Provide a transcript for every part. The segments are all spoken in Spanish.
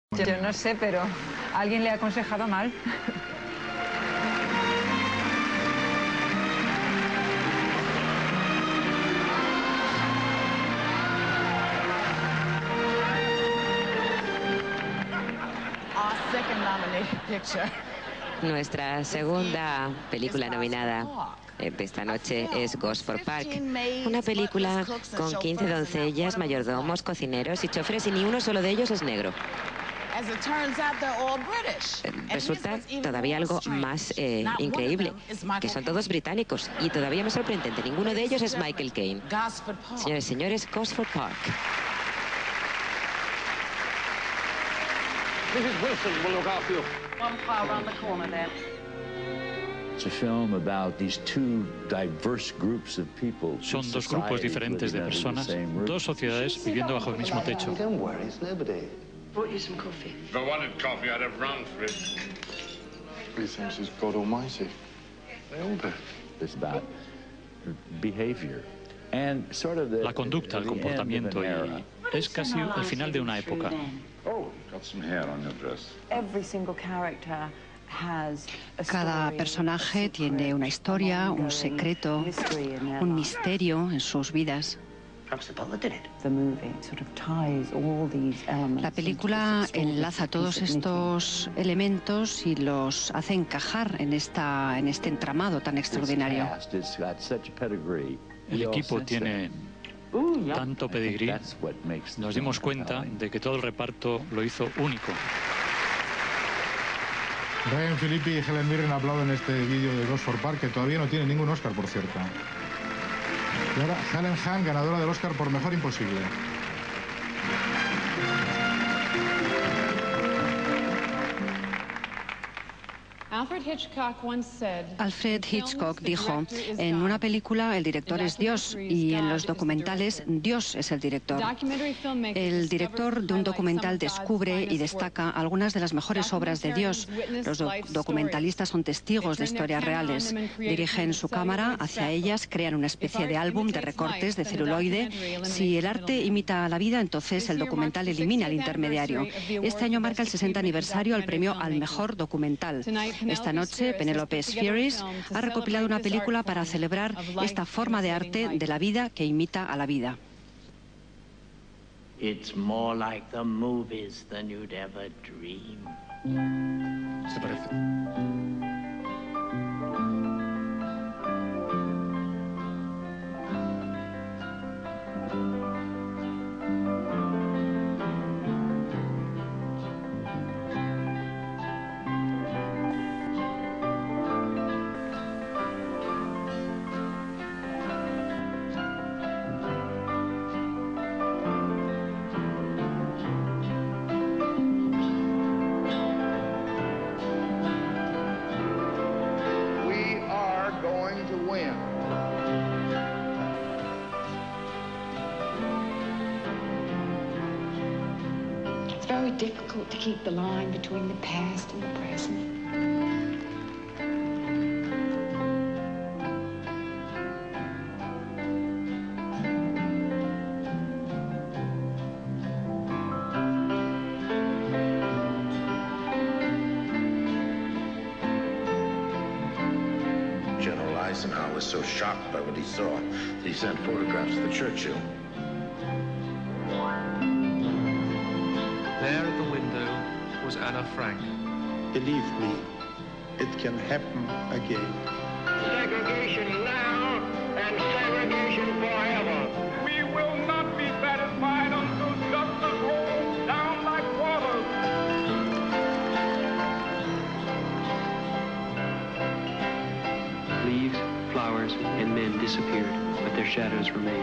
Yo no sé, pero ¿alguien le ha aconsejado mal? Nuestra segunda película nominada esta noche es Gosford Park, una película con 15 doncellas, mayordomos, cocineros y choferes, y ni uno solo de ellos es negro. Resulta todavía algo más increíble, que son todos británicos, y todavía más sorprendente, ninguno de ellos es Michael Caine. Señores y señores, Gosford Park. Mrs. Wilson will look after you. One car around the corner there. It's a film about these two diverse groups of people. Son dos grupos diferentes de personas, dos sociedades viviendo bajo el mismo techo. Don't worry, it's nobody. Brought you some coffee. If I wanted coffee, I'd have rum for it. He thinks he's God Almighty. They all do. It's about behavior and sort of the, La conducta, el comportamiento, y es casi el final de una época. Oh, got some hair on your dress. Every single character has a Cada personaje tiene una historia, un secreto, un misterio en sus vidas. La película enlaza todos estos elementos y los hace encajar en este entramado tan extraordinario. El equipo tiene tanto pedigrí, nos dimos cuenta de que todo el reparto lo hizo único. Ryan Phillippe y Helen Mirren aplauden este vídeo de Gosford Park, que todavía no tiene ningún Oscar, por cierto. Y ahora Helen Hunt, ganadora del Oscar por Mejor Imposible. Alfred Hitchcock dijo, en una película el director es Dios y en los documentales Dios es el director. El director de un documental descubre y destaca algunas de las mejores obras de Dios. Los documentalistas son testigos de historias reales. Dirigen su cámara hacia ellas, crean una especie de álbum de recortes de celuloide. Si el arte imita a la vida, entonces el documental elimina al intermediario. Este año marca el 60 aniversario al premio al mejor documental. Esta noche, Penelope Spheeris ha recopilado una película para celebrar esta forma de arte de la vida que imita a la vida. It's more like the movies than you'd ever dream. Se parece. It's very difficult to keep the line between the past and the present. General Eisenhower was so shocked by what he saw that he sent photographs to Churchill. There at the window was Anna Frank. Believe me, it can happen again. Segregation now and segregation forever. We will not be satisfied until justice rolls down like water. Leaves, flowers, and men disappeared, but their shadows remained.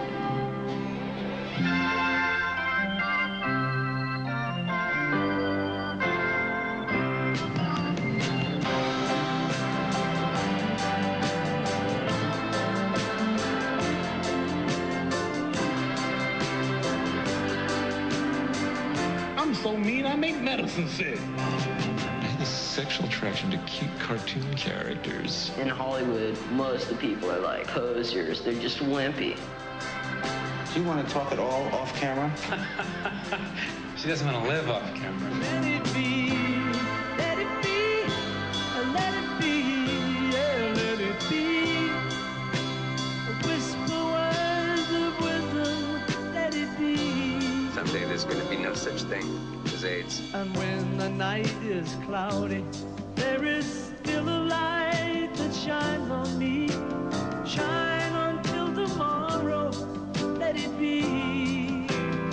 I'm so mean I make medicine sick. The sexual attraction to cute cartoon characters. In Hollywood, most of the people are like posers. They're just wimpy. Do you want to talk at all off camera? She doesn't want to live off camera. thing as AIDS. And when the night is cloudy, there is still a light that shines on me. Shine until tomorrow, let it be.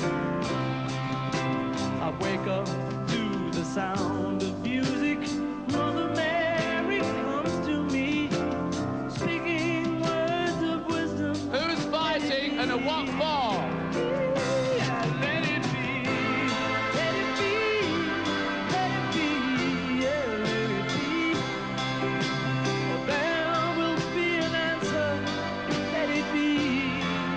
I wake up to the sound of music. Mother Mary comes to me, speaking words of wisdom. Who's fighting and at what for? Let it be, let it be, let it be, yeah, let it be. Oh, there will be an answer, let it be.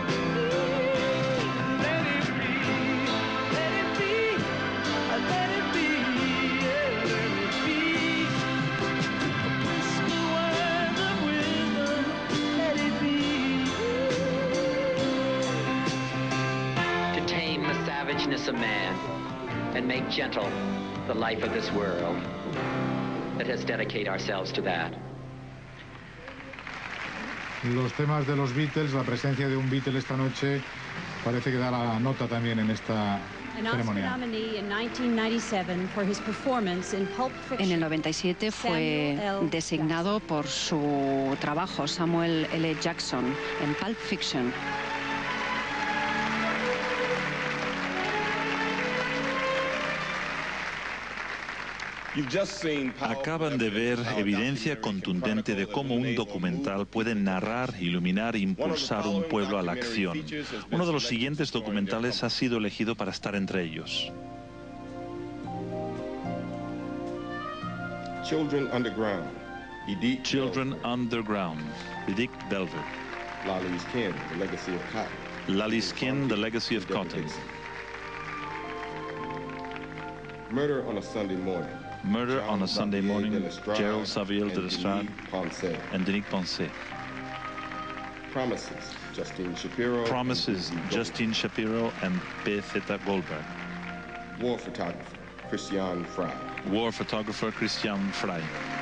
Let it be, let it be, let it be, yeah, let it be. Whisper words of wisdom, let it be. To tame the savageness of man and make gentle the life of this world. Let us dedicate ourselves to that. Los temas de los Beatles, la presencia de un Beatle esta noche, parece que da la nota también en esta ceremonia. En el 97 fue designado por su trabajo Samuel L. Jackson en Pulp Fiction. Acaban de ver evidencia contundente de cómo un documental puede narrar, iluminar e impulsar un pueblo a la acción. Uno de los siguientes documentales ha sido elegido para estar entre ellos. Children Underground, Children Underground, Edith Belver. Lali's Kin, The Legacy of Cotton. Lali's Kin, The Legacy of Cotton. Murder on a Sunday Morning. Murder on a Sunday Morning, Gerald Xavier de Lestrade and Denis Poncet. Promises, Justine Shapiro. Promises, Justine Shapiro and P. Zeta Goldberg. War Photographer, Christian Frey. War Photographer, Christian Frey.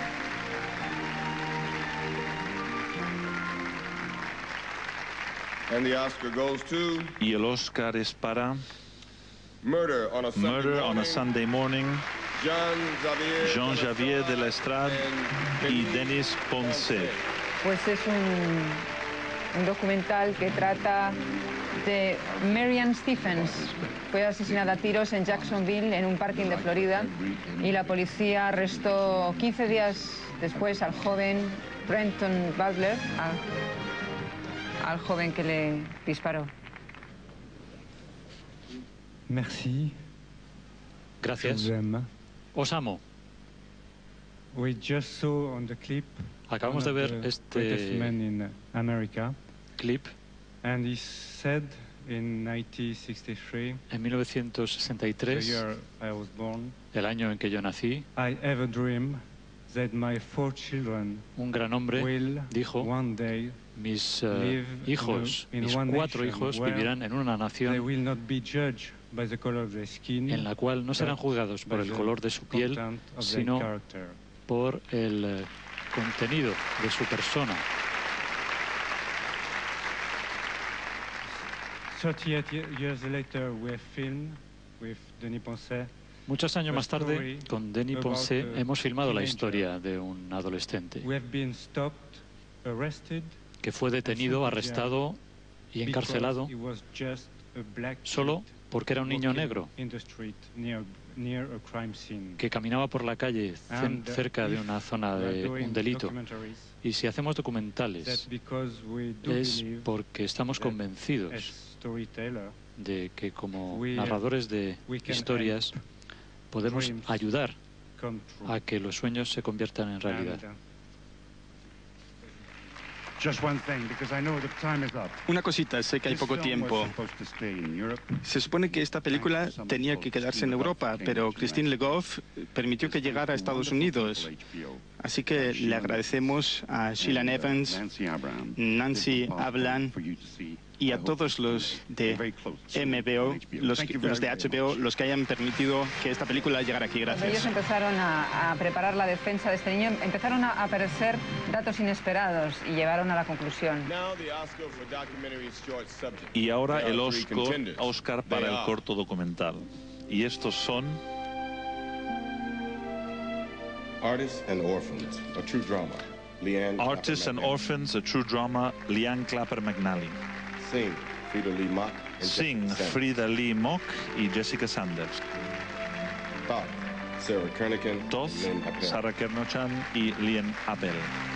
And the Oscar goes to... Y el Oscar es para... Murder on a Sunday Morning. Jean Xavier de Lestrade y Denis Poncet. Pues es un documental que trata de Marianne Stephens. Fue asesinada a tiros en Jacksonville, en un parking de Florida, y la policía arrestó 15 días después al joven Brenton Butler, al joven que le disparó. Merci. Gracias. Os amo. We just saw on the clip. Acabamos de ver este man in America. Clip. And he said in 1963. En 1963. The year I was born. El año en que yo nací. I have a dream that my 4 children. Un gran hombre dijo. One day. Mis hijos, mis 4 hijos vivirán en una nación en la cual no serán juzgados por el color de su piel, sino por el contenido de su persona. 38 years later, we filmed with Denis Poncet. Muchos años más tarde, con Denis Poncet, hemos filmado la historia de un adolescente que fue detenido, arrestado y encarcelado solo porque era un niño negro que caminaba por la calle cerca de una zona de un delito. Y si hacemos documentales es porque estamos convencidos de que como narradores de historias podemos ayudar a que los sueños se conviertan en realidad. Una cosita, sé que hay poco tiempo. Se supone que esta película tenía que quedarse en Europa, pero Christine Le Goff permitió que llegara a Estados Unidos. Así que le agradecemos a Sheila Evans, Nancy Ablan y a todos los de MBO, los de HBO, los que hayan permitido que esta película llegara aquí. Gracias. Cuando ellos empezaron a preparar la defensa de este niño, empezaron a aparecer datos inesperados y llevaron a la conclusión. Y ahora el Oscar para el corto documental. Y estos son Artists and Orphans, a true drama. Leanne Artists and Orphans, a true drama, Leanne Clapper McNally. Sing, Frida Lee Mock and Sing, Jessica Sanders. Frida Lee Mock y Jessica Sanders. Toth, Sarah Kernighan, Toth, Lynn Appel. Sarah Kernochan y Lynn Appel.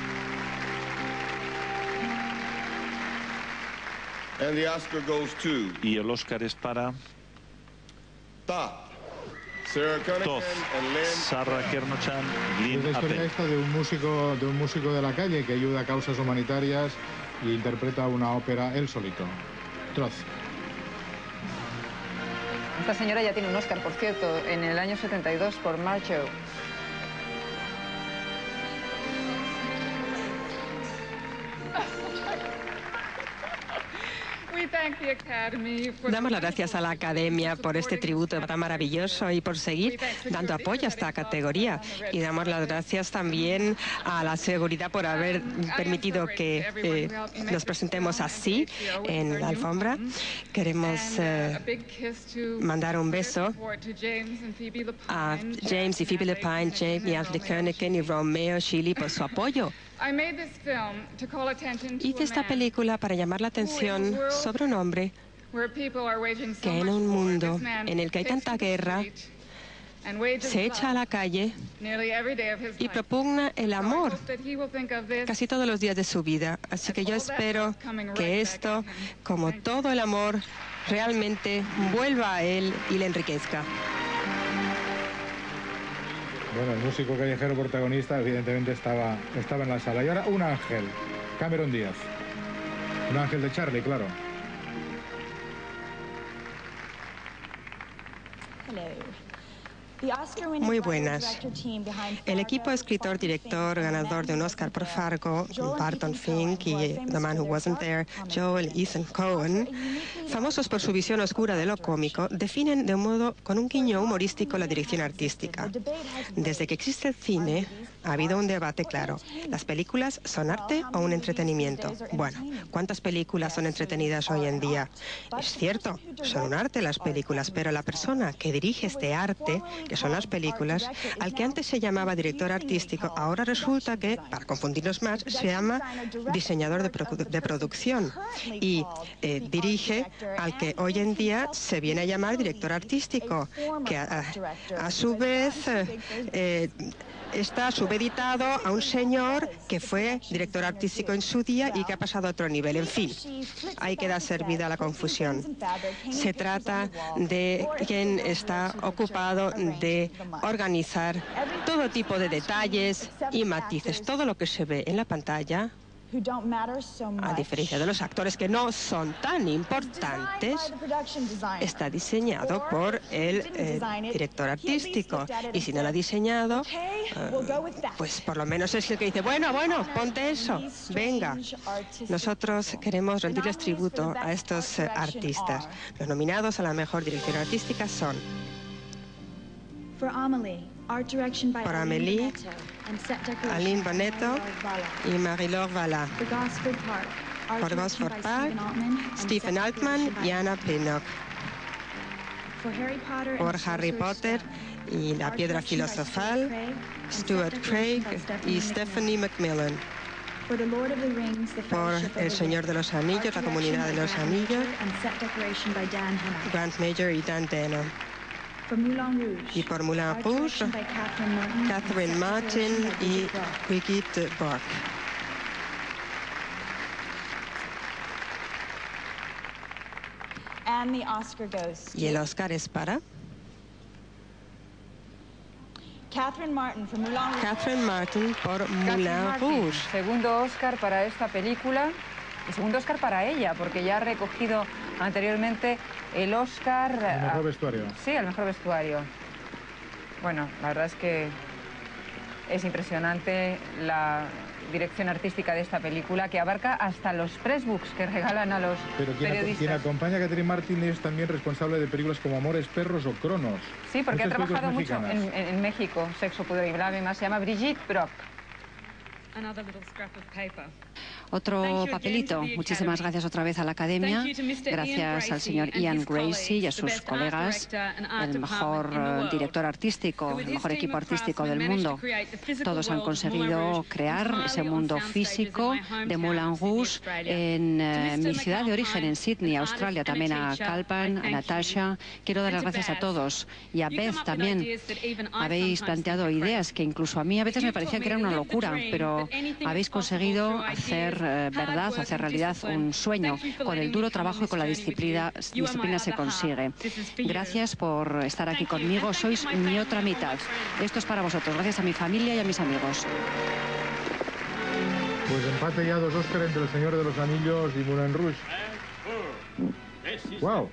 And the Oscar goes to Y el Oscar es para Toth, Sarah Kernighan Toth, and Lynn Sarah Kernochan, Lynn Es la historia Appel. esta de un músico de la calle que ayuda a causas humanitarias y interpreta una ópera él solito. Troth. Esta señora ya tiene un Oscar, por cierto, en el año 72 por Marcho. Damos las gracias a la Academia por este tributo tan maravilloso y por seguir dando apoyo a esta categoría. Y damos las gracias también a la seguridad por haber permitido que nos presentemos así en la alfombra. Queremos mandar un beso a James y Phoebe Lapine, James y Ashley Kernighan y Romeo Shelley por su apoyo. Hice esta película para llamar la atención sobre un hombre que en un mundo en el que hay tanta guerra se echa a la calle y propugna el amor casi todos los días de su vida. Así que yo espero que esto, como todo el amor, realmente vuelva a él y le enriquezca. Bueno, el músico callejero protagonista evidentemente estaba en la sala. Y ahora un ángel, Cameron Díaz. Un ángel de Charlie, claro. Muy buenas. El equipo escritor-director ganador de un Oscar por Fargo, Barton Fink y The Man Who Wasn't There, Joel Ethan Cohen, famosos por su visión oscura de lo cómico, definen de un modo con un guiño humorístico la dirección artística. Desde que existe el cine, ha habido un debate claro. ¿Las películas son arte o un entretenimiento? Bueno, ¿cuántas películas son entretenidas hoy en día? Es cierto, son un arte las películas, pero la persona que dirige este arte, que son las películas, al que antes se llamaba director artístico, ahora resulta que, para confundirnos más, se llama diseñador de producción y dirige al que hoy en día se viene a llamar director artístico, que a su vez está subeditado a un señor que fue director artístico en su día y que ha pasado a otro nivel. En fin, ahí queda servida la confusión. Se trata de quien está ocupado de organizar todo tipo de detalles y matices. Todo lo que se ve en la pantalla, a diferencia de los actores que no son tan importantes, está diseñado por el director artístico. Y si no lo ha diseñado, pues por lo menos es el que dice, bueno, ponte eso, venga. Por queremos rendirles tributo a estos artistas. Los nominados a la mejor dirección artística son por Amélie, Aline Bonetto y Marie-Laure Vallat. Por Gosford Park, Stephen Altman y Anna Pinnock. Por Harry Potter y La Piedra Filosofal, Stuart Craig y Stephanie McMillan. Por El Señor de los Anillos, La Comunidad de los Anillos, Grant Major y Dan Denham. Y por Moulin Rouge, Catherine Martin y Brigitte Bach. Y el Oscar es para Catherine Martin por Moulin Rouge. Segundo Oscar para esta película. Y segundo Oscar para ella, porque ya ha recogido anteriormente el Oscar... El mejor vestuario. Sí, el mejor vestuario. Bueno, la verdad es que es impresionante la dirección artística de esta película, que abarca hasta los pressbooks que regalan a los periodistas. Quien acompaña a Catherine Martin es también responsable de películas como Amores Perros o Cronos. Sí, porque ha trabajado mucho mexicanas. en México, Sexo, Pudor y Lágrimas. Se llama Brigitte Brock. Otro papelito. Muchísimas gracias otra vez a la Academia. Gracias al señor Ian Gracie y a sus colegas, el mejor director artístico, el mejor equipo artístico del mundo. Todos han conseguido crear ese mundo físico de Moulin Rouge en mi ciudad de origen, en Sydney, Australia. También a Kalpan, a Natasha. Quiero dar las gracias a todos. Y a Beth también. Habéis planteado ideas que incluso a mí a veces me parecían que eran una locura, pero habéis conseguido hacer verdad, hacer realidad un sueño. Con el duro trabajo y con la disciplina se consigue. Gracias por estar aquí conmigo. Sois mi otra mitad. Esto es para vosotros. Gracias a mi familia y a mis amigos. Pues empate ya 2 Oscars entre El Señor de los Anillos y Moulin Rouge. Wow.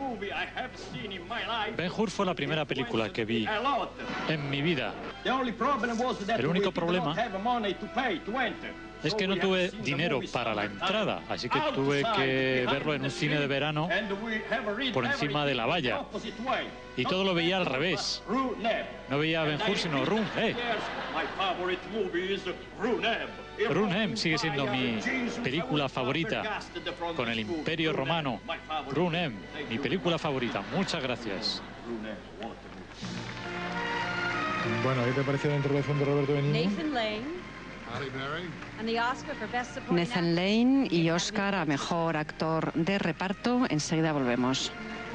Ben-Hur fue la primera película que vi en mi vida. El único problema es que no tuve dinero para la entrada, así que tuve que verlo en un cine de verano por encima de la valla. Y todo lo veía al revés. No veía a Ben-Hur, sino Rune. Rune sigue siendo mi película favorita, con el Imperio Romano. Rune, mi película favorita. Muchas gracias. Bueno, ¿qué te pareció la intervención de Roberto Benigni? Nathan Lane y Oscar a mejor actor de reparto. Enseguida volvemos.